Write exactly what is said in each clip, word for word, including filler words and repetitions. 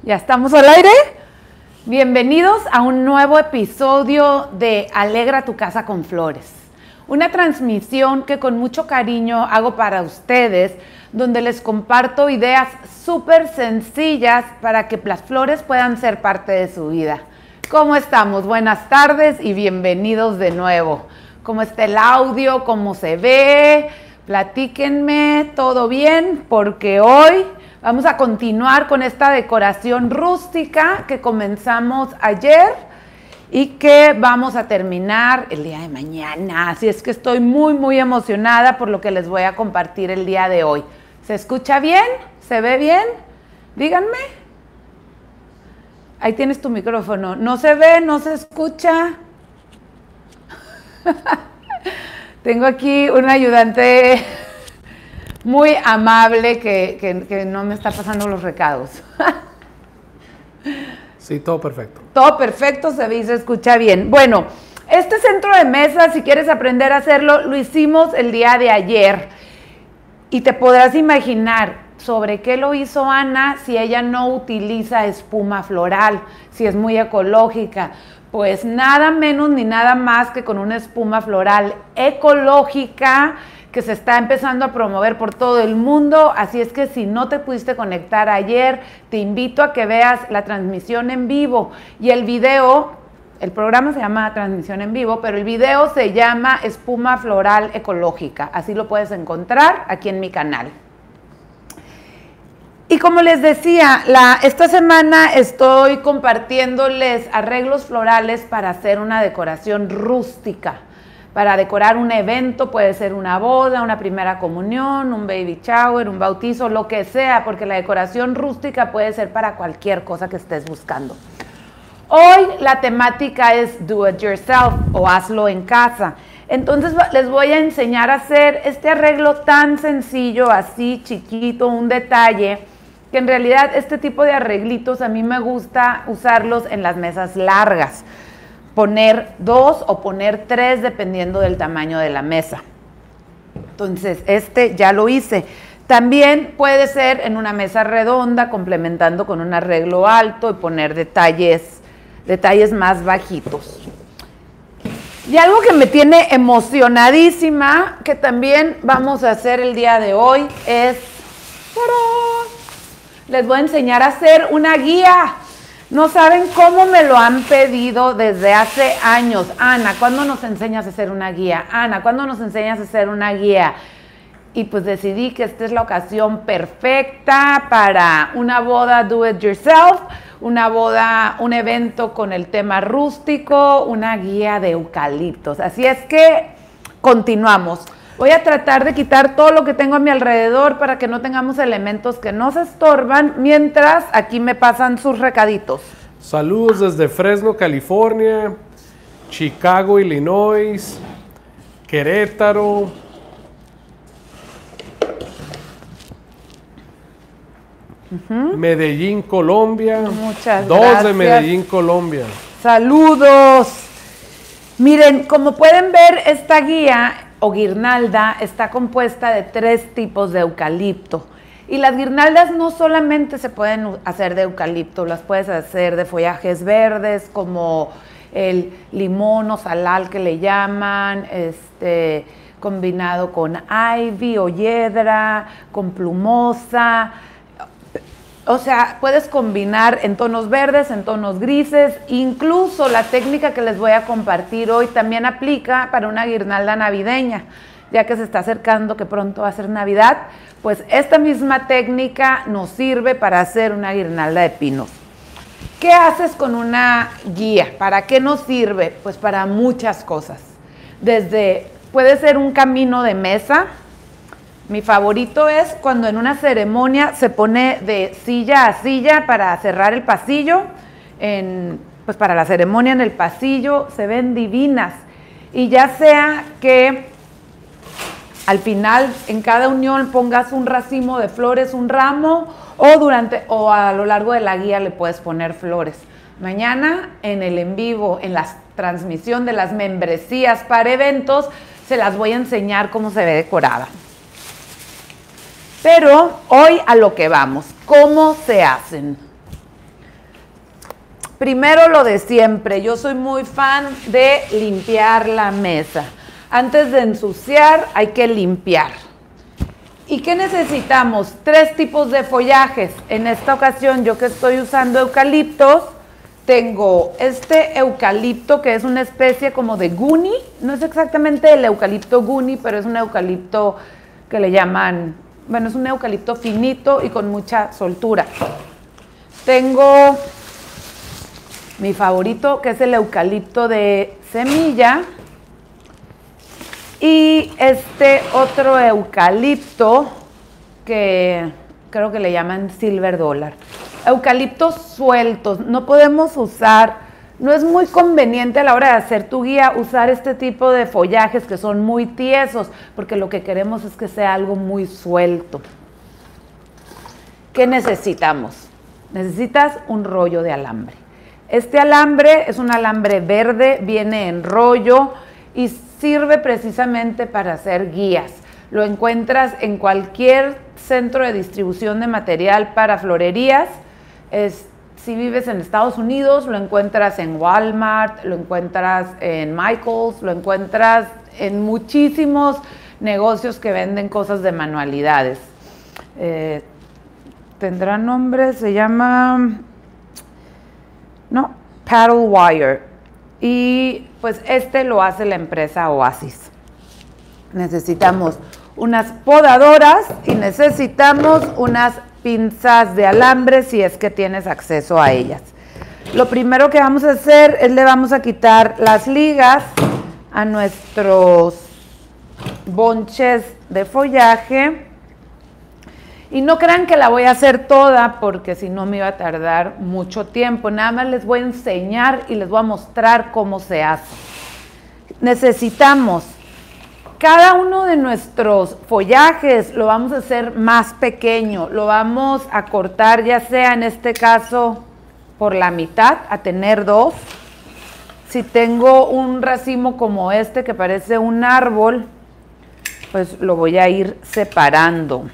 ¿Ya estamos al aire? Bienvenidos a un nuevo episodio de Alegra tu casa con flores. Una transmisión que con mucho cariño hago para ustedes, donde les comparto ideas súper sencillas para que las flores puedan ser parte de su vida. ¿Cómo estamos? Buenas tardes y bienvenidos de nuevo. ¿Cómo está el audio? ¿Cómo se ve? Platíquenme, ¿todo bien? Porque hoy vamos a continuar con esta decoración rústica que comenzamos ayer y que vamos a terminar el día de mañana. Así es que estoy muy, muy emocionada por lo que les voy a compartir el día de hoy. ¿Se escucha bien? ¿Se ve bien? Díganme. Ahí tienes tu micrófono. ¿No se ve? ¿No se escucha? Tengo aquí un ayudante muy amable que, que, que no me está pasando los recados. Sí, todo perfecto. Todo perfecto, se ve y se escucha bien. Bueno, este centro de mesa, si quieres aprender a hacerlo, lo hicimos el día de ayer. Y te podrás imaginar sobre qué lo hizo Ana si ella no utiliza espuma floral, si es muy ecológica. Pues nada menos ni nada más que con una espuma floral ecológica que se está empezando a promover por todo el mundo. Así es que si no te pudiste conectar ayer, te invito a que veas la transmisión en vivo y el video. El programa se llama Transmisión en Vivo, pero el video se llama Espuma Floral Ecológica. Así lo puedes encontrar aquí en mi canal. Y como les decía, la, esta semana estoy compartiéndoles arreglos florales para hacer una decoración rústica. Para decorar un evento, puede ser una boda, una primera comunión, un baby shower, un bautizo, lo que sea, porque la decoración rústica puede ser para cualquier cosa que estés buscando. Hoy la temática es do it yourself o hazlo en casa. Entonces les voy a enseñar a hacer este arreglo tan sencillo, así chiquito, un detalle, que en realidad este tipo de arreglitos a mí me gusta usarlos en las mesas largas. Poner dos o poner tres dependiendo del tamaño de la mesa. Entonces este ya lo hice. También puede ser en una mesa redonda complementando con un arreglo alto y poner detalles, detalles más bajitos. Y algo que me tiene emocionadísima, que también vamos a hacer el día de hoy, es, les voy a enseñar a hacer una guía. No saben cómo me lo han pedido desde hace años. Ana, ¿cuándo nos enseñas a hacer una guía? Ana, ¿cuándo nos enseñas a hacer una guía? Y pues decidí que esta es la ocasión perfecta para una boda do it yourself, una boda, un evento con el tema rústico, una guía de eucaliptos. Así es que continuamos. Voy a tratar de quitar todo lo que tengo a mi alrededor para que no tengamos elementos que nos estorban, mientras aquí me pasan sus recaditos. Saludos desde Fresno, California, Chicago, Illinois, Querétaro, uh-huh. Medellín, Colombia. Muchas Dos gracias. de Medellín, Colombia. Saludos. Miren, como pueden ver, esta guía o guirnalda está compuesta de tres tipos de eucalipto. Y las guirnaldas no solamente se pueden hacer de eucalipto, las puedes hacer de follajes verdes como el limón o salal que le llaman, este, combinado con ivy o hiedra, con plumosa. O sea, puedes combinar en tonos verdes, en tonos grises, incluso la técnica que les voy a compartir hoy también aplica para una guirnalda navideña, ya que se está acercando que pronto va a ser Navidad, pues esta misma técnica nos sirve para hacer una guirnalda de pinos. ¿Qué haces con una guía? ¿Para qué nos sirve? Pues para muchas cosas. Desde, puede ser un camino de mesa. Mi favorito es cuando en una ceremonia se pone de silla a silla para cerrar el pasillo. En, pues para la ceremonia en el pasillo se ven divinas. Y ya sea que al final en cada unión pongas un racimo de flores, un ramo, o, durante, o a lo largo de la guía le puedes poner flores. Mañana en el en vivo, en la transmisión de las membresías para eventos, se las voy a enseñar cómo se ve decorada. Pero hoy a lo que vamos, ¿cómo se hacen? Primero lo de siempre, yo soy muy fan de limpiar la mesa. Antes de ensuciar hay que limpiar. ¿Y qué necesitamos? Tres tipos de follajes. En esta ocasión yo que estoy usando eucaliptos, tengo este eucalipto que es una especie como de guni, no es exactamente el eucalipto guni, pero es un eucalipto que le llaman, bueno, es un eucalipto finito y con mucha soltura. Tengo mi favorito, que es el eucalipto de semilla, y este otro eucalipto que creo que le llaman silver dollar. Eucaliptos sueltos, no podemos usar, no es muy conveniente a la hora de hacer tu guía usar este tipo de follajes que son muy tiesos, porque lo que queremos es que sea algo muy suelto. ¿Qué necesitamos? Necesitas un rollo de alambre. Este alambre es un alambre verde, viene en rollo y sirve precisamente para hacer guías. Lo encuentras en cualquier centro de distribución de material para florerías. Es, si vives en Estados Unidos, lo encuentras en Walmart, lo encuentras en Michaels, lo encuentras en muchísimos negocios que venden cosas de manualidades. Eh, ¿Tendrá nombre? Se llama... No, Paddle Wire. Y pues este lo hace la empresa Oasis. Necesitamos unas podadoras y necesitamos unas pinzas de alambre si es que tienes acceso a ellas. Lo primero que vamos a hacer es le vamos a quitar las ligas a nuestros bonches de follaje. Y no crean que la voy a hacer toda porque si no me iba a tardar mucho tiempo. Nada más les voy a enseñar y les voy a mostrar cómo se hace. Necesitamos cada uno de nuestros follajes, lo vamos a hacer más pequeño. Lo vamos a cortar ya sea en este caso por la mitad, a tener dos. Si tengo un racimo como este que parece un árbol, pues lo voy a ir separando.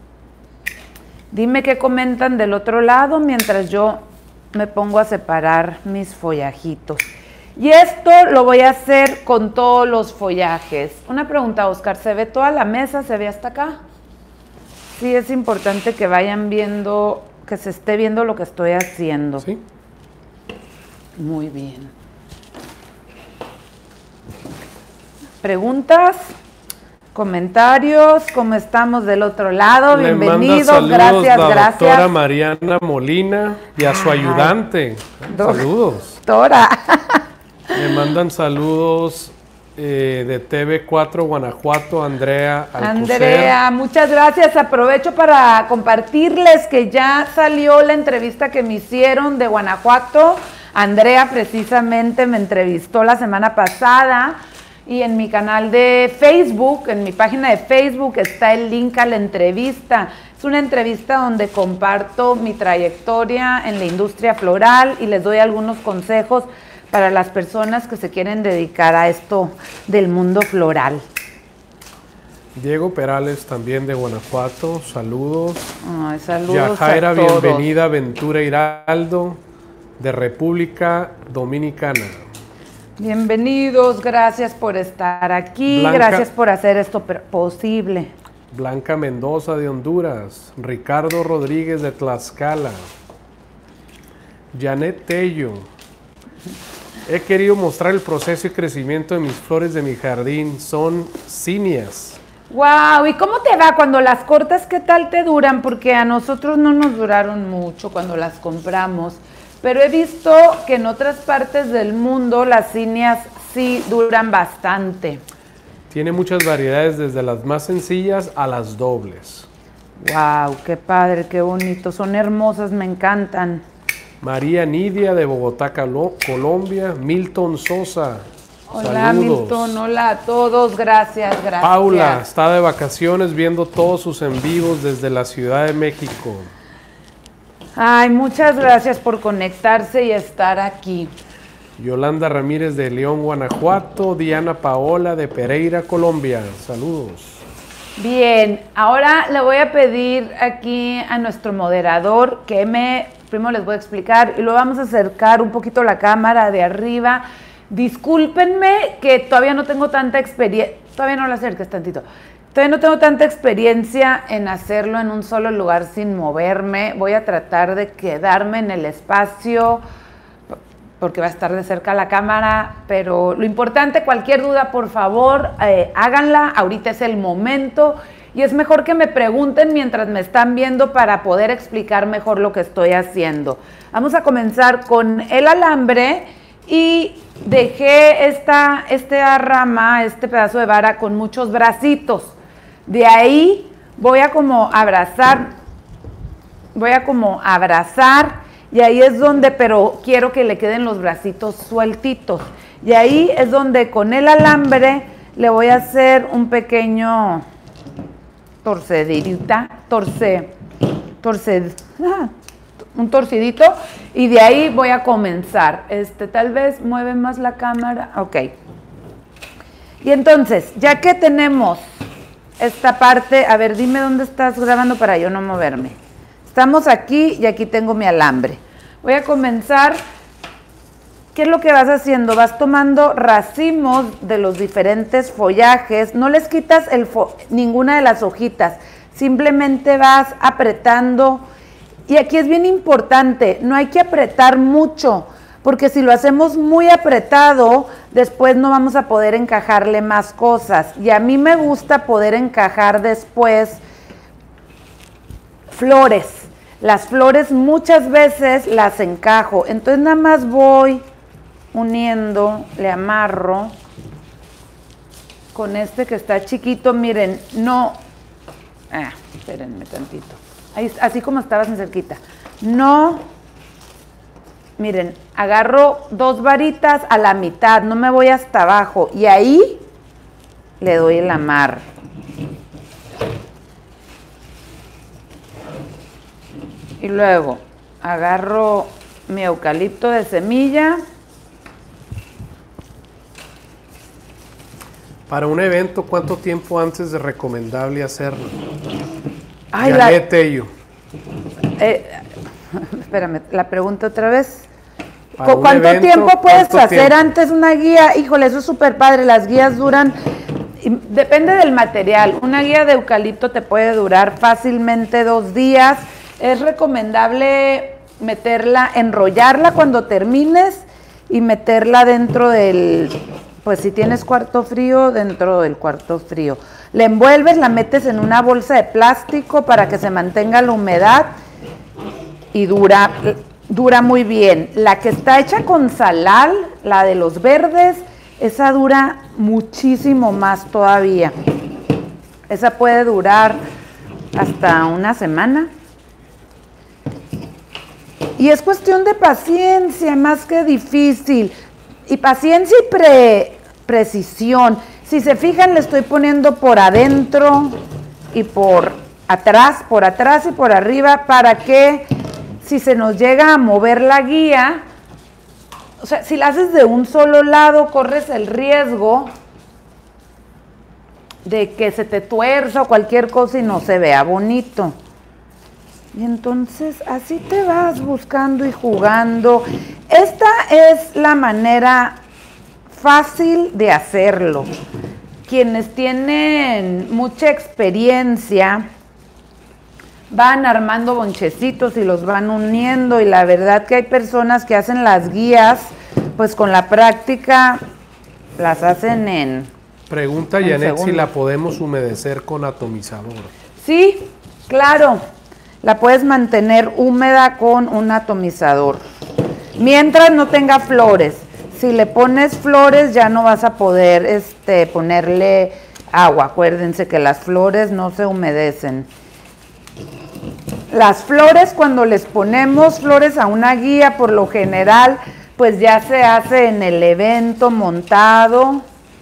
Dime qué comentan del otro lado mientras yo me pongo a separar mis follajitos. Y esto lo voy a hacer con todos los follajes. Una pregunta, Oscar, ¿se ve toda la mesa? ¿Se ve hasta acá? Sí, es importante que vayan viendo, que se esté viendo lo que estoy haciendo. Sí. Muy bien. ¿Preguntas? Comentarios, ¿cómo estamos del otro lado? Le Bienvenidos, manda saludos gracias, la gracias. doctora Mariana Molina y a su Ay, ayudante. Saludos. Doctora. Le mandan saludos eh, de T V cuatro Guanajuato, Andrea Alcocer. Andrea, muchas gracias. Aprovecho para compartirles que ya salió la entrevista que me hicieron de Guanajuato. Andrea precisamente me entrevistó la semana pasada. Y en mi canal de Facebook, en mi página de Facebook, está el link a la entrevista. Es una entrevista donde comparto mi trayectoria en la industria floral y les doy algunos consejos para las personas que se quieren dedicar a esto del mundo floral. Diego Perales también de Guanajuato, saludos. Ay, saludos Yajaira, a todos. bienvenida, Ventura Hiraldo de República Dominicana. Bienvenidos, gracias por estar aquí, Blanca, gracias por hacer esto posible. Blanca Mendoza de Honduras, Ricardo Rodríguez de Tlaxcala, Janet Tello. He querido mostrar el proceso y crecimiento de mis flores de mi jardín, son cinias. Wow, ¿y cómo te va cuando las cortas? ¿Qué tal te duran? Porque a nosotros no nos duraron mucho cuando las compramos. Pero he visto que en otras partes del mundo las cinias sí duran bastante. Tiene muchas variedades, desde las más sencillas a las dobles. ¡Wow! ¡Qué padre, qué bonito! Son hermosas, me encantan. María Nidia de Bogotá, Colombia. Milton Sosa. Hola, saludos. Milton. Hola a todos. Gracias, gracias. Paula está de vacaciones viendo todos sus en vivos desde la Ciudad de México. Ay, muchas gracias por conectarse y estar aquí. Yolanda Ramírez de León, Guanajuato. Diana Paola de Pereira, Colombia. Saludos. Bien, ahora le voy a pedir aquí a nuestro moderador que me, primero les voy a explicar y luego vamos a acercar un poquito la cámara de arriba. Discúlpenme que todavía no tengo tanta experiencia, todavía no la acerques tantito, todavía no tengo tanta experiencia en hacerlo en un solo lugar sin moverme. Voy a tratar de quedarme en el espacio porque va a estar de cerca la cámara, pero lo importante, cualquier duda, por favor, eh, háganla, ahorita es el momento, y es mejor que me pregunten mientras me están viendo para poder explicar mejor lo que estoy haciendo. Vamos a comenzar con el alambre, y dejé esta, esta rama, este pedazo de vara con muchos bracitos, de ahí voy a como abrazar, voy a como abrazar, y ahí es donde, pero quiero que le queden los bracitos sueltitos. Y ahí es donde con el alambre le voy a hacer un pequeño torcedita, torce, torced, ah, un torcidito. Y de ahí voy a comenzar. Este, tal vez mueve más la cámara. Ok. Y entonces, ya que tenemos esta parte, a ver, dime dónde estás grabando para yo no moverme. Estamos aquí y aquí tengo mi alambre. Voy a comenzar. ¿Qué es lo que vas haciendo? Vas tomando racimos de los diferentes follajes. No les quitas el ninguna de las hojitas. Simplemente vas apretando. Y aquí es bien importante, no hay que apretar mucho, porque si lo hacemos muy apretado, después no vamos a poder encajarle más cosas. Y a mí me gusta poder encajar después flores. Las flores muchas veces las encajo, entonces nada más voy uniendo, le amarro con este que está chiquito, miren, no, ah, espérenme tantito, ahí, así como estabas en cerquita, no, miren, agarro dos varitas a la mitad, no me voy hasta abajo, y ahí le doy el amarre. Y luego agarro mi eucalipto de semilla. Para un evento, ¿cuánto tiempo antes es recomendable hacerlo? Ay, Janet la, Tello. Eh, espérame, la pregunta otra vez. Para ¿Cuánto evento, tiempo puedes ¿cuánto hacer tiempo? antes una guía? Híjole, eso es súper padre. Las guías duran, depende del material. Una guía de eucalipto te puede durar fácilmente dos días. Es recomendable meterla, enrollarla cuando termines y meterla dentro del, pues si tienes cuarto frío, dentro del cuarto frío. La envuelves, la metes en una bolsa de plástico para que se mantenga la humedad y dura, dura muy bien. La que está hecha con salal, la de los verdes, esa dura muchísimo más todavía. Esa puede durar hasta una semana. Y es cuestión de paciencia, más que difícil. Y paciencia y pre, precisión. Si se fijan, le estoy poniendo por adentro y por atrás, por atrás y por arriba, para que si se nos llega a mover la guía, o sea, si la haces de un solo lado, corres el riesgo de que se te tuerza o cualquier cosa y no se vea bonito. Y entonces así te vas buscando y jugando. Esta es la manera fácil de hacerlo. Quienes tienen mucha experiencia van armando bonchecitos y los van uniendo, y la verdad que hay personas que hacen las guías, pues con la práctica las hacen en... Pregunta en Janet segundos. si la podemos humedecer con atomizador. Sí, claro. La puedes mantener húmeda con un atomizador. Mientras no tenga flores. Si le pones flores ya no vas a poder este, ponerle agua. Acuérdense que las flores no se humedecen. Las flores, cuando les ponemos flores a una guía, por lo general, pues ya se hace en el evento montado.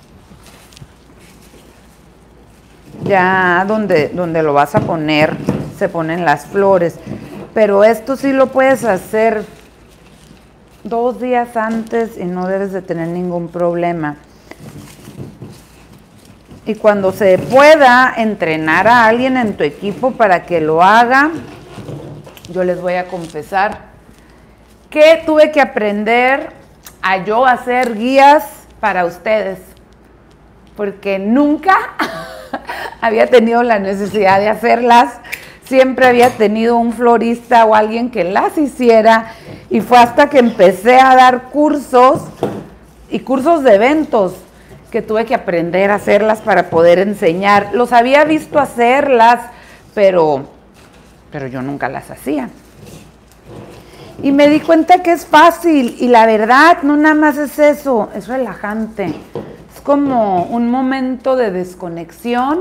Ya donde, donde lo vas a poner, se ponen las flores. Pero esto sí lo puedes hacer dos días antes y no debes de tener ningún problema. y cuando se pueda entrenar a alguien en tu equipo para que lo haga, yo les voy a confesar que tuve que aprender a yo hacer guías para ustedes, porque nunca había tenido la necesidad de hacerlas, siempre había tenido un florista o alguien que las hiciera, y fue hasta que empecé a dar cursos y cursos de eventos que tuve que aprender a hacerlas para poder enseñar. Los había visto hacerlas, pero, pero yo nunca las hacía. Y me di cuenta que es fácil, y la verdad no nada más es eso, es relajante. Es como un momento de desconexión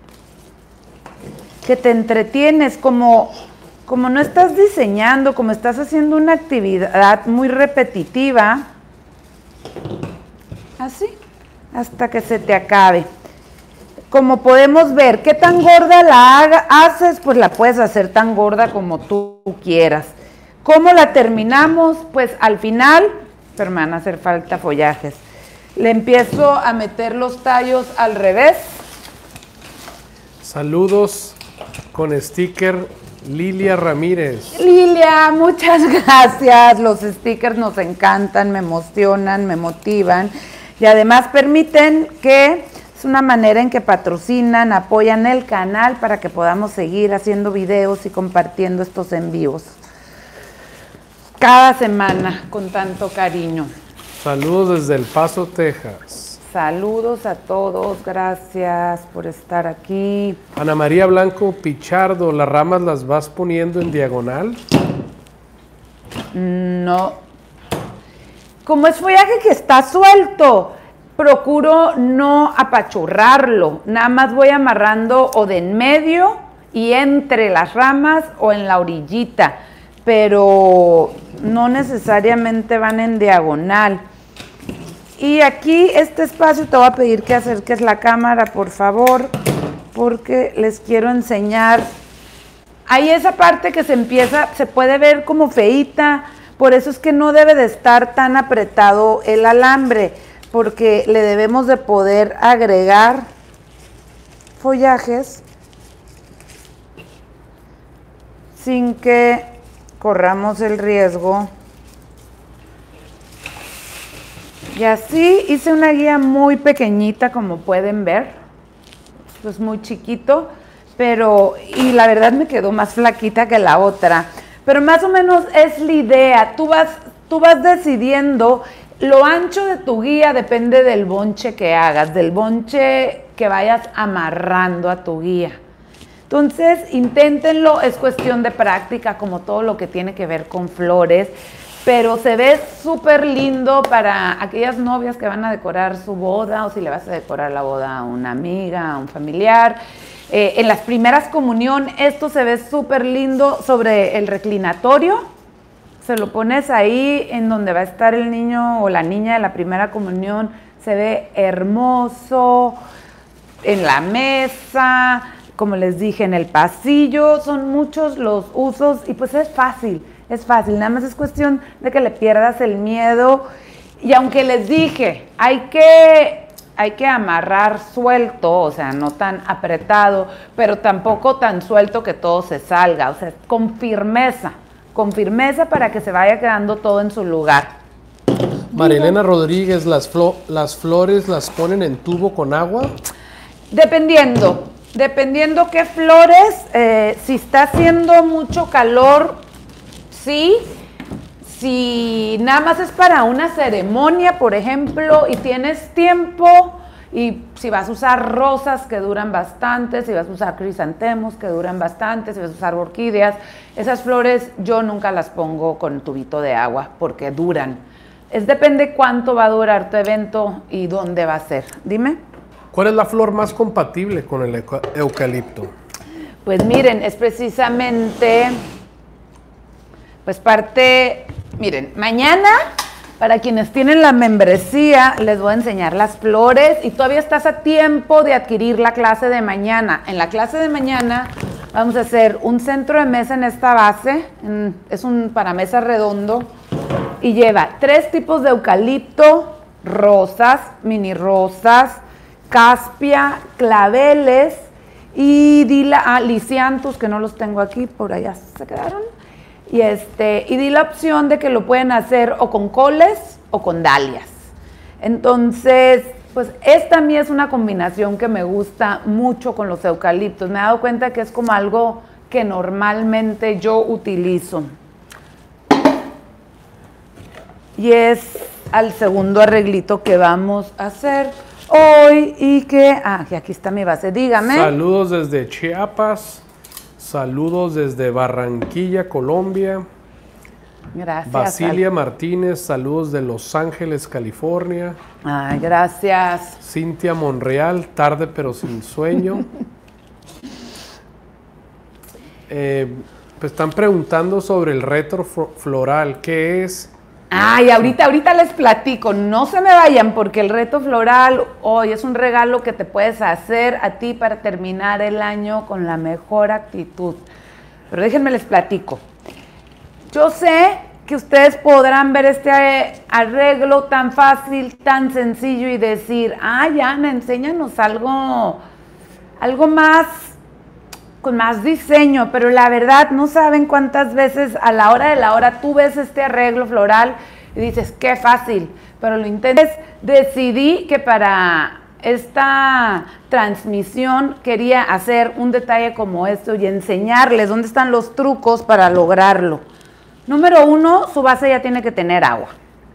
que te entretienes, como, como no estás diseñando, como estás haciendo una actividad muy repetitiva, así, hasta que se te acabe. Como podemos ver, ¿qué tan gorda la haga, haces? Pues la puedes hacer tan gorda como tú quieras. ¿Cómo la terminamos? Pues al final, pero me van a hacer falta follajes. Le empiezo a meter los tallos al revés. Saludos con sticker Lilia Ramírez. Lilia, muchas gracias. Los stickers nos encantan, me emocionan, me motivan y además permiten que, es una manera en que patrocinan, apoyan el canal para que podamos seguir haciendo videos y compartiendo estos en vivos cada semana con tanto cariño. Saludos desde El Paso, Texas. Saludos a todos, gracias por estar aquí. Ana María Blanco Pichardo, ¿las ramas las vas poniendo en diagonal? No. Como es follaje que está suelto, procuro no apachurrarlo. Nada más voy amarrando o de en medio y entre las ramas o en la orillita, pero no necesariamente van en diagonal. Y aquí este espacio te voy a pedir que acerques la cámara, por favor, porque les quiero enseñar. Ahí esa parte que se empieza, se puede ver como feíta, por eso es que no debe de estar tan apretado el alambre, porque le debemos de poder agregar follajes sin que corramos el riesgo. Y así hice una guía muy pequeñita, como pueden ver. Esto es muy chiquito, pero, y la verdad me quedó más flaquita que la otra. Pero más o menos es la idea. Tú vas, tú vas decidiendo, lo ancho de tu guía depende del bonche que hagas, del bonche que vayas amarrando a tu guía. Entonces, inténtenlo, es cuestión de práctica, como todo lo que tiene que ver con flores, pero se ve súper lindo para aquellas novias que van a decorar su boda, o si le vas a decorar la boda a una amiga, a un familiar. Eh, en las primeras comunión, esto se ve súper lindo sobre el reclinatorio. Se lo pones ahí en donde va a estar el niño o la niña de la primera comunión, se ve hermoso. En la mesa, como les dije, en el pasillo, son muchos los usos y pues es fácil, es fácil, nada más es cuestión de que le pierdas el miedo. Y aunque les dije, hay que, hay que amarrar suelto, o sea, no tan apretado, pero tampoco tan suelto que todo se salga, o sea, con firmeza, con firmeza para que se vaya quedando todo en su lugar. Marilena Rodríguez, ¿las, flo las flores las ponen en tubo con agua? Dependiendo. Dependiendo qué flores, eh, si está haciendo mucho calor, sí. Si nada más es para una ceremonia, por ejemplo, y tienes tiempo, y si vas a usar rosas que duran bastante, si vas a usar crisantemos que duran bastante, si vas a usar orquídeas, esas flores yo nunca las pongo con tubito de agua porque duran. Es depende cuánto va a durar tu evento y dónde va a ser. Dime. ¿Cuál es la flor más compatible con el eucalipto? Pues miren, es precisamente, pues parte, miren, mañana, para quienes tienen la membresía, les voy a enseñar las flores y todavía estás a tiempo de adquirir la clase de mañana. En la clase de mañana vamos a hacer un centro de mesa en esta base, en, es un para mesa redondo y lleva tres tipos de eucalipto, rosas, mini rosas, caspia, claveles y di la, ah, lisianthus, que no los tengo aquí, por allá se quedaron. Y, este, y di la opción de que lo pueden hacer o con coles o con dalias. Entonces, pues esta a mí es una combinación que me gusta mucho con los eucaliptos. Me he dado cuenta que es como algo que normalmente yo utilizo. Y es al segundo arreglito que vamos a hacer hoy y que... Ah, y aquí está mi base, dígame. Saludos desde Chiapas, saludos desde Barranquilla, Colombia. Gracias. Basilia Martínez, saludos de Los Ángeles, California. Ay, gracias. Cintia Monreal, tarde pero sin sueño. eh, pues están preguntando sobre el retro floral, ¿qué es? Ay, ahorita, ahorita les platico, no se me vayan porque el reto floral hoy es un regalo que te puedes hacer a ti para terminar el año con la mejor actitud. Pero déjenme les platico. Yo sé que ustedes podrán ver este arreglo tan fácil, tan sencillo y decir, ay, Ana, enséñanos algo, algo más, con más diseño, pero la verdad no saben cuántas veces a la hora de la hora tú ves este arreglo floral y dices, qué fácil, pero lo intentas. Decidí que para esta transmisión quería hacer un detalle como esto y enseñarles dónde están los trucos para lograrlo. Número uno, su base ya tiene que tener agua.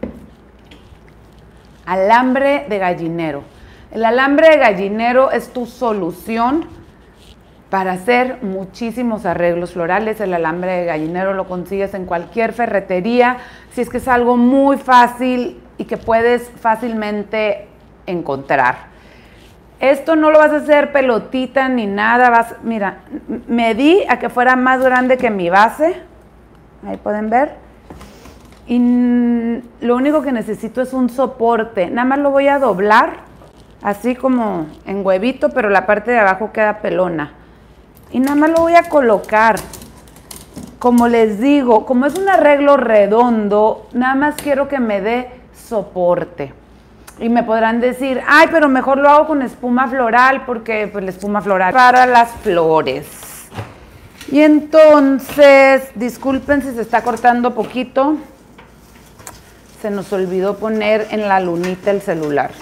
Alambre de gallinero. El alambre de gallinero es tu solución para hacer muchísimos arreglos florales. El alambre de gallinero lo consigues en cualquier ferretería, si es que es algo muy fácil y que puedes fácilmente encontrar. Esto no lo vas a hacer pelotita ni nada. Vas, mira, medí a que fuera más grande que mi base. Ahí pueden ver. Y lo único que necesito es un soporte. Nada más lo voy a doblar, así como en huevito, pero la parte de abajo queda pelona. Y nada más lo voy a colocar. Como les digo, como es un arreglo redondo, nada más quiero que me dé soporte. Y me podrán decir, ay, pero mejor lo hago con espuma floral, porque pues la espuma floral para las flores. Y entonces, disculpen si se está cortando poquito, se nos olvidó poner en la lunita el celular.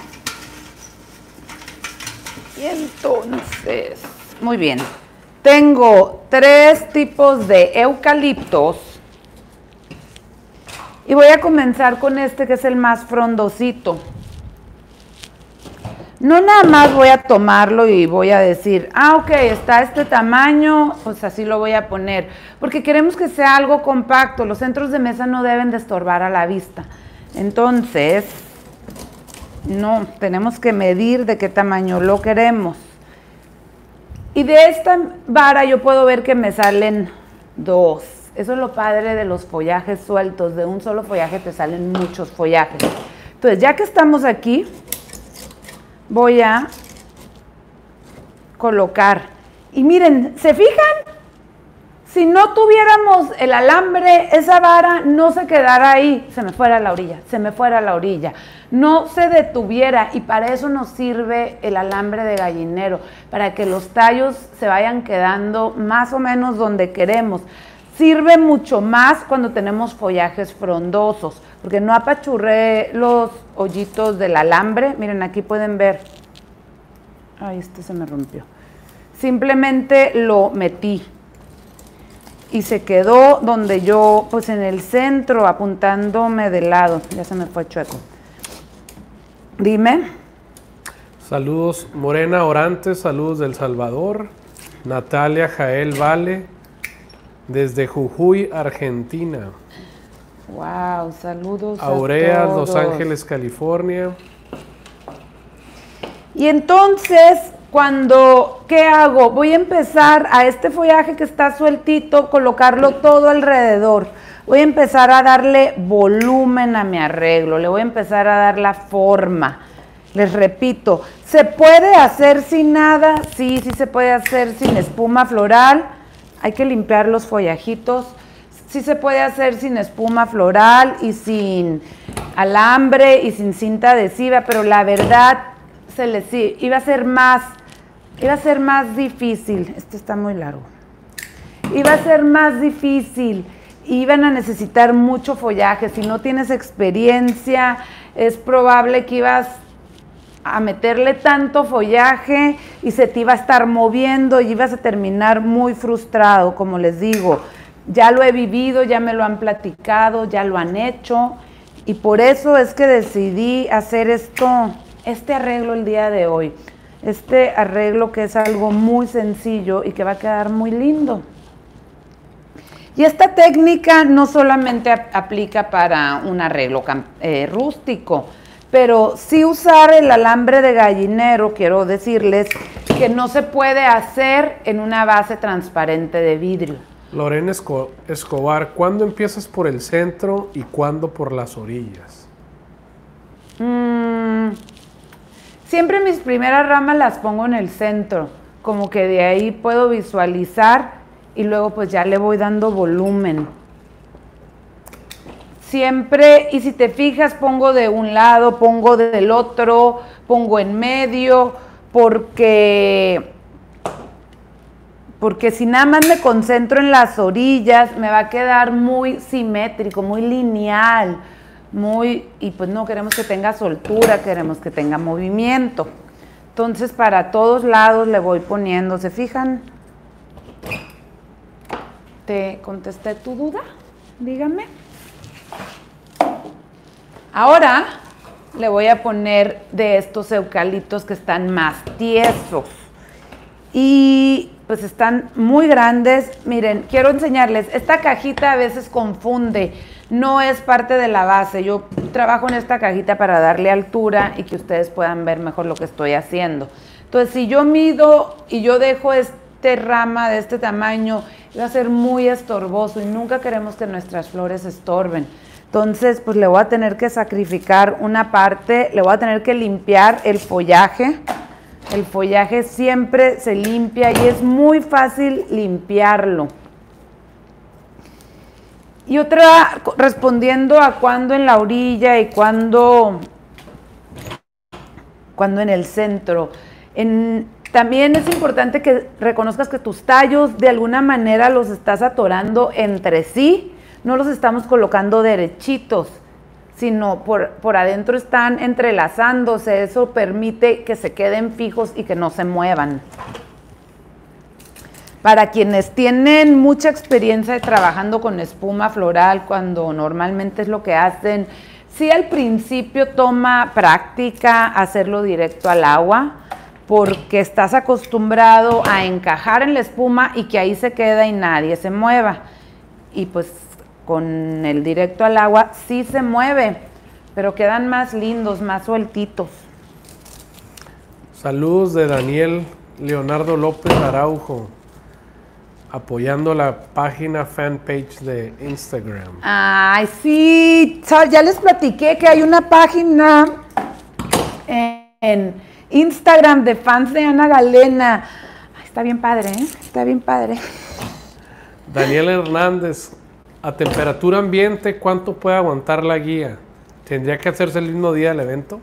Y entonces, muy bien, tengo tres tipos de eucaliptos y voy a comenzar con este que es el más frondosito. No nada más voy a tomarlo y voy a decir, ah, ok, está este tamaño, pues así lo voy a poner, porque queremos que sea algo compacto. Los centros de mesa no deben de estorbar a la vista. Entonces, no, tenemos que medir de qué tamaño lo queremos. Y de esta vara yo puedo ver que me salen dos. Eso es lo padre de los follajes sueltos. De un solo follaje te salen muchos follajes. Entonces, ya que estamos aquí, voy a colocar. Y miren, ¿se fijan? Si no tuviéramos el alambre, esa vara no se quedara ahí, se me fuera a la orilla, se me fuera a la orilla. No se detuviera, y para eso nos sirve el alambre de gallinero, para que los tallos se vayan quedando más o menos donde queremos. Sirve mucho más cuando tenemos follajes frondosos, porque no apachurré los hoyitos del alambre. Miren, aquí pueden ver. Ay, este se me rompió. Simplemente lo metí y se quedó donde yo, pues en el centro, apuntándome de lado. Ya se me fue chueco. Dime. Saludos, Morena Orantes, saludos del Salvador. Natalia Jael Vale, desde Jujuy, Argentina. Wow, saludos Aurea, a todos. Los Ángeles, California. Y entonces, cuando, ¿qué hago? Voy a empezar a este follaje que está sueltito, colocarlo todo alrededor. Voy a empezar a darle volumen a mi arreglo, le voy a empezar a dar la forma. Les repito, ¿se puede hacer sin nada? Sí, sí se puede hacer sin espuma floral. Hay que limpiar los follajitos. Sí se puede hacer sin espuma floral y sin alambre y sin cinta adhesiva, pero la verdad, se les sí, iba a ser más, iba a ser más difícil. Este está muy largo. Iba a ser más difícil. Iban a necesitar mucho follaje. Si no tienes experiencia, es probable que ibas a meterle tanto follaje y se te iba a estar moviendo y ibas a terminar muy frustrado, como les digo. Ya lo he vivido, ya me lo han platicado, ya lo han hecho y por eso es que decidí hacer esto, este arreglo el día de hoy. Este arreglo que es algo muy sencillo y que va a quedar muy lindo. Y esta técnica no solamente ap- aplica para un arreglo eh, rústico, pero sí usar el alambre de gallinero, quiero decirles que no se puede hacer en una base transparente de vidrio. Lorena Esco- Escobar, ¿cuándo empiezas por el centro y cuándo por las orillas? Mm, siempre mis primeras ramas las pongo en el centro, como que de ahí puedo visualizar y luego pues ya le voy dando volumen. Siempre, y si te fijas, pongo de un lado, pongo del otro, pongo en medio, porque, porque si nada más me concentro en las orillas, me va a quedar muy simétrico, muy lineal, muy, y pues no queremos que tenga soltura, queremos que tenga movimiento. Entonces, para todos lados le voy poniendo, ¿se fijan? ¿Te contesté tu duda? Dígame. Ahora le voy a poner de estos eucaliptos que están más tiesos y pues están muy grandes. Miren, quiero enseñarles, esta cajita a veces confunde, no es parte de la base. Yo trabajo en esta cajita para darle altura y que ustedes puedan ver mejor lo que estoy haciendo. Entonces, si yo mido y yo dejo este rama de este tamaño, va a ser muy estorboso y nunca queremos que nuestras flores estorben. Entonces, pues le voy a tener que sacrificar una parte, le voy a tener que limpiar el follaje. El follaje siempre se limpia y es muy fácil limpiarlo. Y otra, respondiendo a cuándo en la orilla y cuándo, cuándo en el centro. En, también es importante que reconozcas que tus tallos de alguna manera los estás atorando entre sí. No los estamos colocando derechitos, sino por, por adentro están entrelazándose. Eso permite que se queden fijos y que no se muevan. Para quienes tienen mucha experiencia de trabajando con espuma floral, cuando normalmente es lo que hacen, sí al principio toma práctica hacerlo directo al agua, porque estás acostumbrado a encajar en la espuma y que ahí se queda y nadie se mueva. Y pues con el directo al agua sí se mueve, pero quedan más lindos, más sueltitos. Saludos de Daniel Leonardo López Araujo, apoyando la página fanpage de Instagram. Ay, sí, ya les platiqué que hay una página en Instagram de fans de Ana Galena. Ay, está bien padre, ¿eh? Está bien padre. Daniel Hernández, a temperatura ambiente, ¿cuánto puede aguantar la guía? ¿Tendría que hacerse el mismo día del evento?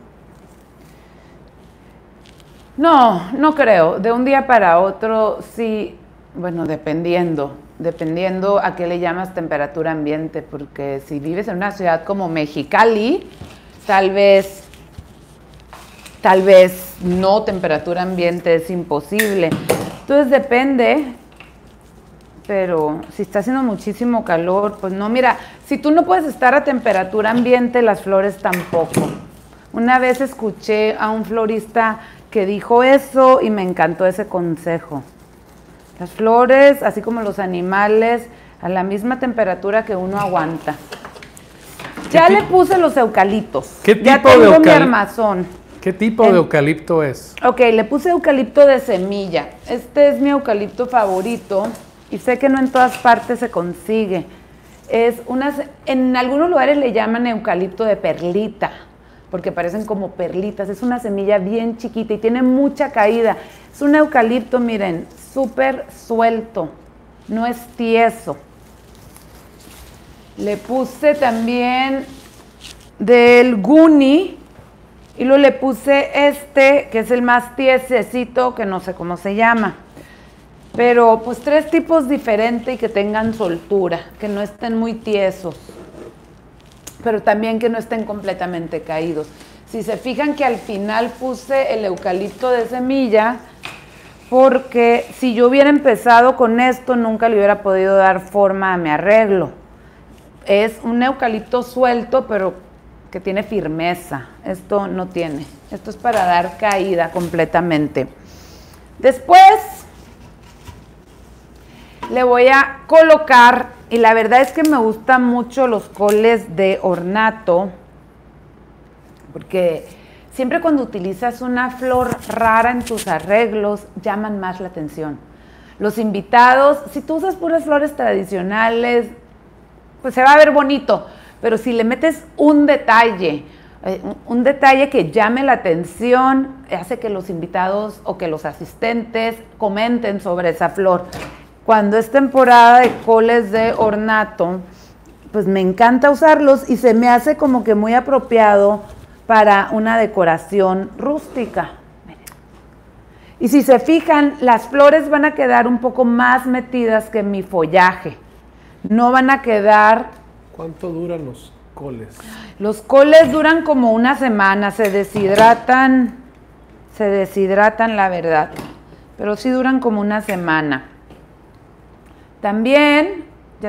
No, no creo. De un día para otro, sí, bueno, dependiendo, dependiendo a qué le llamas temperatura ambiente, porque si vives en una ciudad como Mexicali, tal vez, tal vez no temperatura ambiente es imposible. Entonces depende. Pero si está haciendo muchísimo calor, pues no, mira, si tú no puedes estar a temperatura ambiente, las flores tampoco. Una vez escuché a un florista que dijo eso y me encantó ese consejo. Las flores, así como los animales, a la misma temperatura que uno aguanta. Ya le puse los eucaliptos. ¿Qué tipo ya tengo de mi eucal... armazón. ¿Qué tipo en... de eucalipto es? Ok, le puse eucalipto de semilla. Este es mi eucalipto favorito. Y sé que no en todas partes se consigue. Es una, en algunos lugares le llaman eucalipto de perlita, porque parecen como perlitas. Es una semilla bien chiquita y tiene mucha caída. Es un eucalipto, miren, súper suelto, no es tieso. Le puse también del Guni, Y luego le puse este, que es el más tiesecito, que no sé cómo se llama. Pero pues tres tipos diferentes y que tengan soltura, que no estén muy tiesos, pero también que no estén completamente caídos. Si se fijan que al final puse el eucalipto de semilla, porque si yo hubiera empezado con esto, nunca le hubiera podido dar forma a mi arreglo. Es un eucalipto suelto, pero que tiene firmeza. Esto no tiene. Esto es para dar caída completamente. Después le voy a colocar, y la verdad es que me gustan mucho los coles de ornato, porque siempre cuando utilizas una flor rara en tus arreglos, llaman más la atención. Los invitados, si tú usas puras flores tradicionales, pues se va a ver bonito, pero si le metes un detalle, eh, un detalle que llame la atención, hace que los invitados o que los asistentes comenten sobre esa flor. Cuando es temporada de coles de ornato, pues me encanta usarlos y se me hace como que muy apropiado para una decoración rústica. Y si se fijan, las flores van a quedar un poco más metidas que mi follaje. No van a quedar... ¿Cuánto duran los coles? Los coles duran como una semana, se deshidratan, se deshidratan la verdad, pero sí duran como una semana. También ya,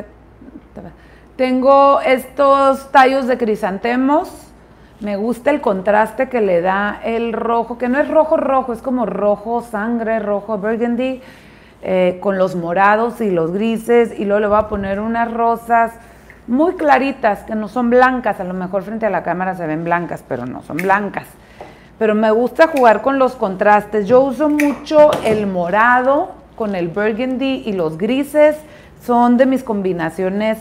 tengo estos tallos de crisantemos. Me gusta el contraste que le da el rojo, que no es rojo rojo, es como rojo sangre, rojo burgundy, eh, con los morados y los grises, y luego le voy a poner unas rosas muy claritas, que no son blancas, a lo mejor frente a la cámara se ven blancas, pero no son blancas. Pero me gusta jugar con los contrastes. Yo uso mucho el morado con el burgundy y los grises, son de mis combinaciones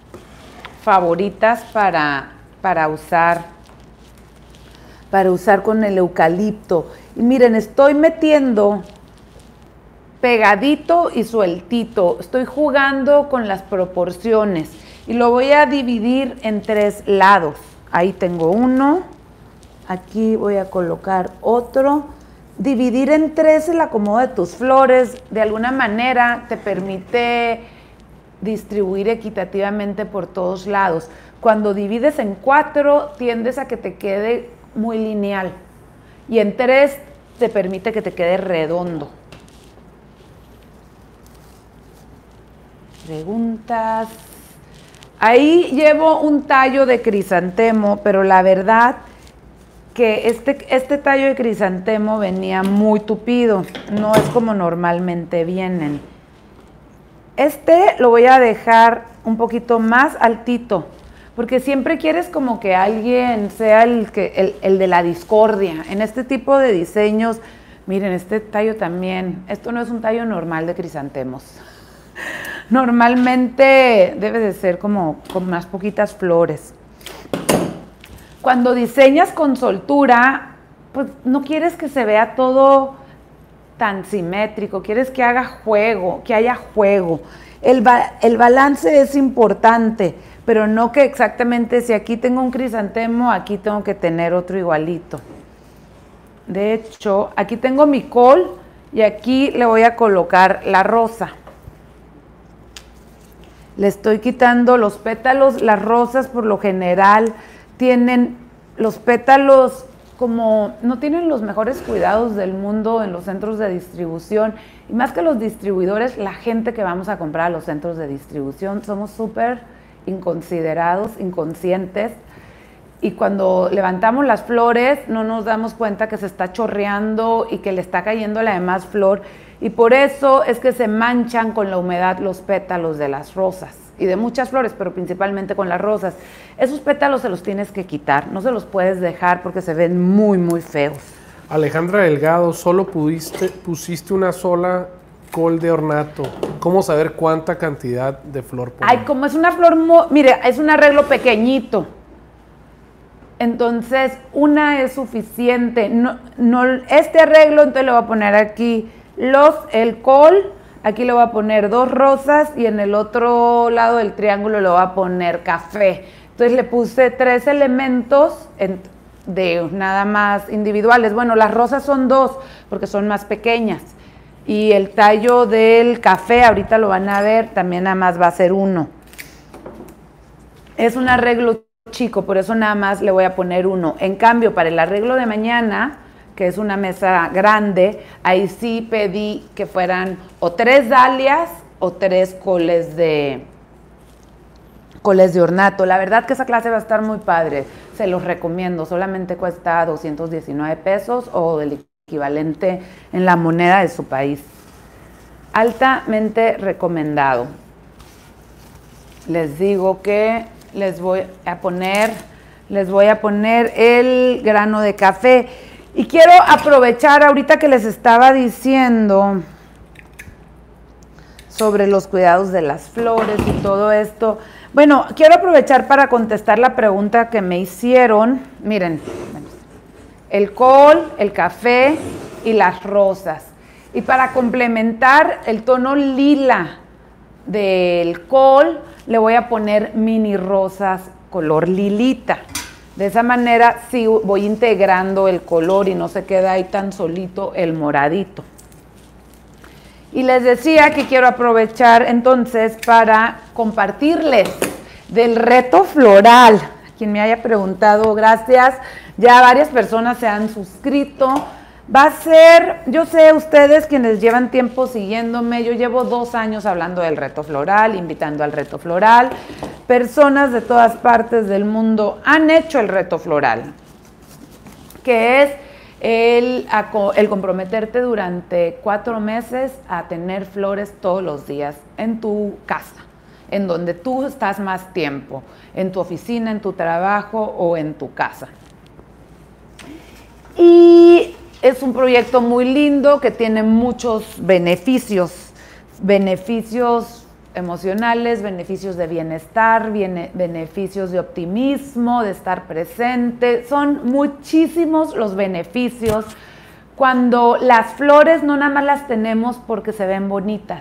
favoritas para, para usar, para usar con el eucalipto. Y miren, estoy metiendo pegadito y sueltito, estoy jugando con las proporciones y lo voy a dividir en tres lados. Ahí tengo uno, aquí voy a colocar otro. Dividir en tres el acomodo de tus flores, de alguna manera te permite distribuir equitativamente por todos lados. Cuando divides en cuatro, tiendes a que te quede muy lineal, y en tres te permite que te quede redondo. Preguntas. Ahí llevo un tallo de crisantemo, pero la verdad que este, este tallo de crisantemo venía muy tupido, no es como normalmente vienen. Este lo voy a dejar un poquito más altito, porque siempre quieres como que alguien sea el, que, el, el de la discordia. En este tipo de diseños, miren, este tallo también, esto no es un tallo normal de crisantemos. Normalmente debe de ser como con unas poquitas flores. Cuando diseñas con soltura, pues no quieres que se vea todo tan simétrico, quieres que haga juego, que haya juego. El, ba el balance es importante, pero no que exactamente si aquí tengo un crisantemo, aquí tengo que tener otro igualito. De hecho, aquí tengo mi col y aquí le voy a colocar la rosa. Le estoy quitando los pétalos. Las rosas por lo general tienen los pétalos como, no tienen los mejores cuidados del mundo en los centros de distribución, y más que los distribuidores, la gente que vamos a comprar a los centros de distribución, somos súper inconsiderados, inconscientes, y cuando levantamos las flores no nos damos cuenta que se está chorreando y que le está cayendo la demás flor, y por eso es que se manchan con la humedad los pétalos de las rosas y de muchas flores, pero principalmente con las rosas. Esos pétalos se los tienes que quitar, no se los puedes dejar porque se ven muy, muy feos. Alejandra Delgado, solo pudiste, pusiste una sola col de ornato. ¿Cómo saber cuánta cantidad de flor poner? Ay, como es una flor, mire, es un arreglo pequeñito. Entonces, una es suficiente. No, no, este arreglo, entonces le voy a poner aquí los, el col, aquí le voy a poner dos rosas y en el otro lado del triángulo le voy a poner café. Entonces le puse tres elementos, en, de nada más individuales. Bueno, las rosas son dos porque son más pequeñas. Y el tallo del café, ahorita lo van a ver, también nada más va a ser uno. Es un arreglo chico, por eso nada más le voy a poner uno. En cambio, para el arreglo de mañana, que es una mesa grande, ahí sí pedí que fueran o tres dalias o tres coles de, coles de ornato. La verdad que esa clase va a estar muy padre, se los recomiendo. Solamente cuesta doscientos diecinueve pesos o el equivalente en la moneda de su país. Altamente recomendado. Les digo que les voy a poner, les voy a poner el grano de café. Y quiero aprovechar ahorita que les estaba diciendo sobre los cuidados de las flores y todo esto. Bueno, quiero aprovechar para contestar la pregunta que me hicieron. Miren, el col, el café y las rosas. Y para complementar el tono lila del col, le voy a poner mini rosas color lilita. De esa manera sí voy integrando el color y no se queda ahí tan solito el moradito. Y les decía que quiero aprovechar entonces para compartirles del reto floral. Quien me haya preguntado, gracias. Ya varias personas se han suscrito. Va a ser, yo sé, ustedes quienes llevan tiempo siguiéndome, yo llevo dos años hablando del reto floral, invitando al reto floral. Personas de todas partes del mundo han hecho el reto floral, que es el, el comprometerte durante cuatro meses a tener flores todos los días en tu casa, en donde tú estás más tiempo, en tu oficina, en tu trabajo o en tu casa. Y es un proyecto muy lindo que tiene muchos beneficios, beneficios emocionales, beneficios de bienestar, bene, beneficios de optimismo, de estar presente. Son muchísimos los beneficios cuando las flores no nada más las tenemos porque se ven bonitas,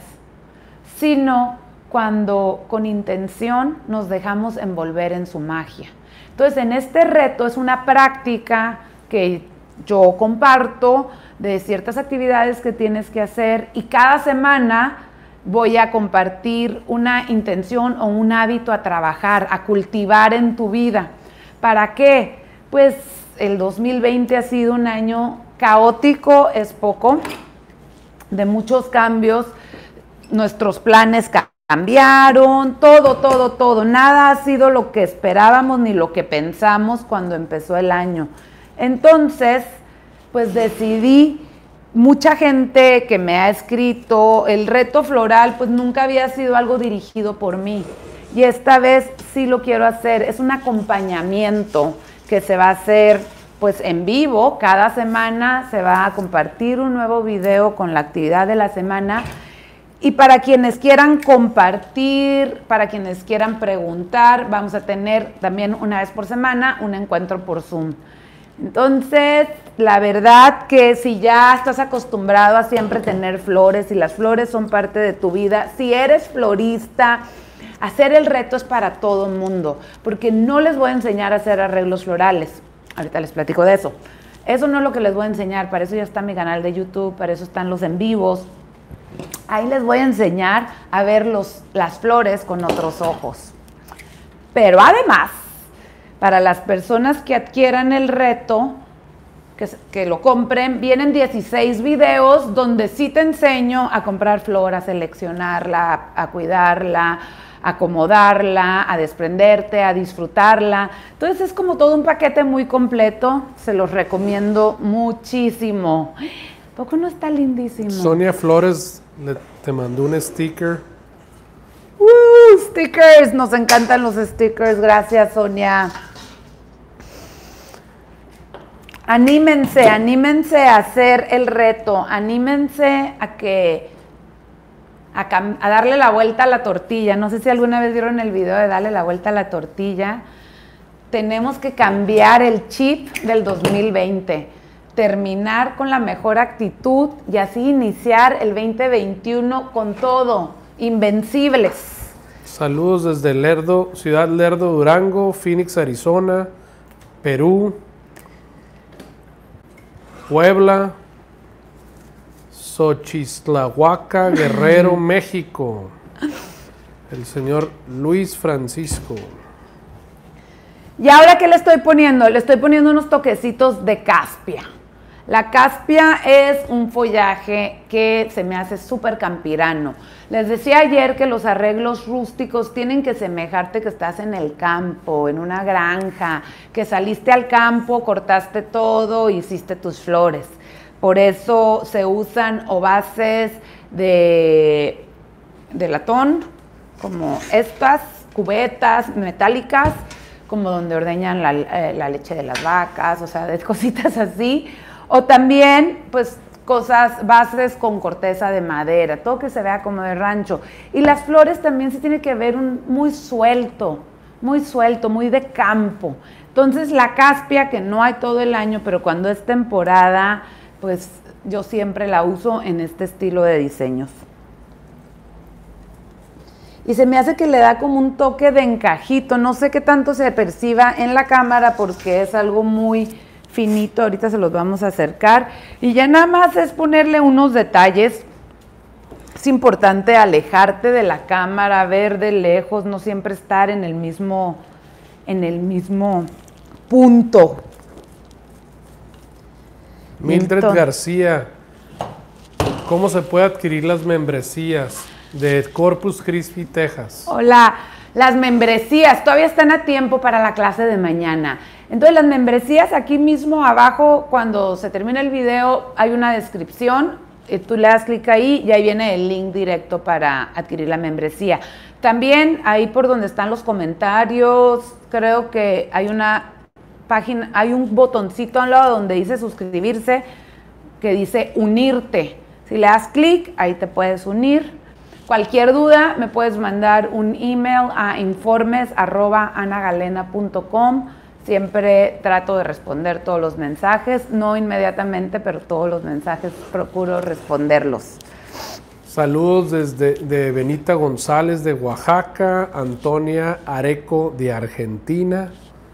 sino cuando con intención nos dejamos envolver en su magia. Entonces, en este reto es una práctica que yo comparto de ciertas actividades que tienes que hacer y cada semana voy a compartir una intención o un hábito a trabajar, a cultivar en tu vida. ¿Para qué? Pues el dos mil veinte ha sido un año caótico, es poco, de muchos cambios. Nuestros planes cambiaron, todo, todo, todo. Nada ha sido lo que esperábamos ni lo que pensamos cuando empezó el año. Entonces, pues decidí, mucha gente que me ha escrito, el reto floral, pues nunca había sido algo dirigido por mí. Y esta vez sí lo quiero hacer. Es un acompañamiento que se va a hacer pues en vivo. Cada semana se va a compartir un nuevo video con la actividad de la semana. Y para quienes quieran compartir, para quienes quieran preguntar, vamos a tener también una vez por semana un encuentro por Zoom. Entonces, la verdad que si ya estás acostumbrado a siempre tener flores y las flores son parte de tu vida, si eres florista, hacer el reto es para todo el mundo, porque no les voy a enseñar a hacer arreglos florales. Ahorita les platico de eso. Eso no es lo que les voy a enseñar, para eso ya está mi canal de YouTube, para eso están los en vivos. Ahí les voy a enseñar a ver los, las flores con otros ojos. Pero además, para las personas que adquieran el reto, que, que lo compren, vienen dieciséis videos donde sí te enseño a comprar flor, a seleccionarla, a, a cuidarla, a acomodarla, a desprenderte, a disfrutarla. Entonces es como todo un paquete muy completo, se los recomiendo muchísimo. ¿Poco no está lindísimo? Sonia Flores le, te mandó un sticker. ¡Uh! Stickers, nos encantan los stickers, gracias Sonia. Anímense, anímense a hacer el reto, anímense a que, a, a darle la vuelta a la tortilla. No sé si alguna vez vieron el video de darle la vuelta a la tortilla. Tenemos que cambiar el chip del dos mil veinte, terminar con la mejor actitud y así iniciar el veinte veintiuno con todo, invencibles. Saludos desde Lerdo, Ciudad Lerdo, Durango, Phoenix, Arizona, Perú. Puebla, Xochistlahuaca, Guerrero, México. El señor Luis Francisco. ¿Y ahora qué le estoy poniendo? Le estoy poniendo unos toquecitos de caspia. La caspia es un follaje que se me hace súper campirano. Les decía ayer que los arreglos rústicos tienen que semejarte que estás en el campo, en una granja, que saliste al campo, cortaste todo, hiciste tus flores. Por eso se usan o bases de, de latón, como estas, cubetas metálicas, como donde ordeñan la, eh, la leche de las vacas, o sea, de cositas así. O también, pues, cosas, bases con corteza de madera, todo que se vea como de rancho. Y las flores también se tiene que ver un, muy suelto, muy suelto, muy de campo. Entonces, la caspia, que no hay todo el año, pero cuando es temporada, pues, yo siempre la uso en este estilo de diseños. Y se me hace que le da como un toque de encajito, no sé qué tanto se perciba en la cámara porque es algo muy finito, ahorita se los vamos a acercar. Y ya nada más es ponerle unos detalles. Es importante alejarte de la cámara, ver de lejos, no siempre estar en el mismo, en el mismo punto. Mildred Entonces, García, ¿cómo se puede adquirir las membresías de Corpus Christi, Texas? Hola, las membresías todavía están a tiempo para la clase de mañana. Entonces las membresías aquí mismo abajo, cuando se termina el video, hay una descripción, y tú le das clic ahí y ahí viene el link directo para adquirir la membresía. También ahí por donde están los comentarios, creo que hay una página, hay un botoncito al lado donde dice suscribirse, que dice unirte. Si le das clic, ahí te puedes unir. Cualquier duda, me puedes mandar un email a informes arroba anagalena punto com. Siempre trato de responder todos los mensajes, no inmediatamente, pero todos los mensajes procuro responderlos. Saludos desde de Benita González de Oaxaca, Antonia Areco de Argentina.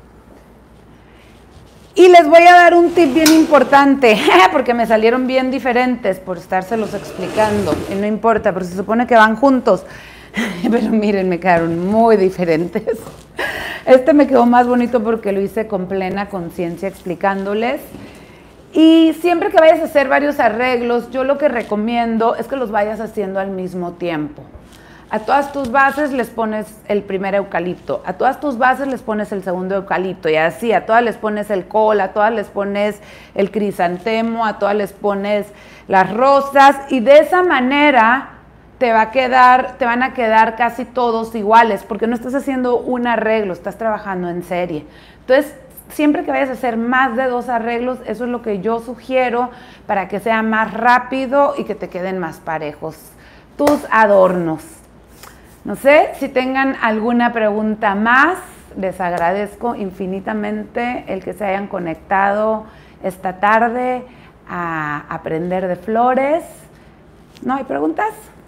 Y les voy a dar un tip bien importante, porque me salieron bien diferentes por estárselos explicando, y no importa, pero se supone que van juntos, pero miren, me quedaron muy diferentes. Este me quedó más bonito porque lo hice con plena conciencia explicándoles. Y siempre que vayas a hacer varios arreglos, yo lo que recomiendo es que los vayas haciendo al mismo tiempo. A todas tus bases les pones el primer eucalipto, a todas tus bases les pones el segundo eucalipto, y así, a todas les pones el col, a todas les pones el crisantemo, a todas les pones las rosas, y de esa manera te va a quedar, te van a quedar casi todos iguales, porque no estás haciendo un arreglo, estás trabajando en serie. Entonces, siempre que vayas a hacer más de dos arreglos, eso es lo que yo sugiero para que sea más rápido y que te queden más parejos tus adornos. No sé si tengan alguna pregunta más, les agradezco infinitamente el que se hayan conectado esta tarde a aprender de flores. ¿No hay preguntas?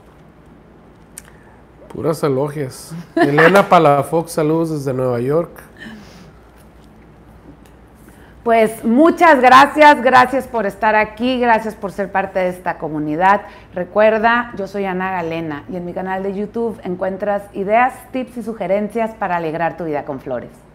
Puras elogias. Elena Palafox, saludos desde Nueva York. Pues muchas gracias, gracias por estar aquí, gracias por ser parte de esta comunidad. Recuerda, yo soy Ana Galena y en mi canal de YouTube encuentras ideas, tips y sugerencias para alegrar tu vida con flores.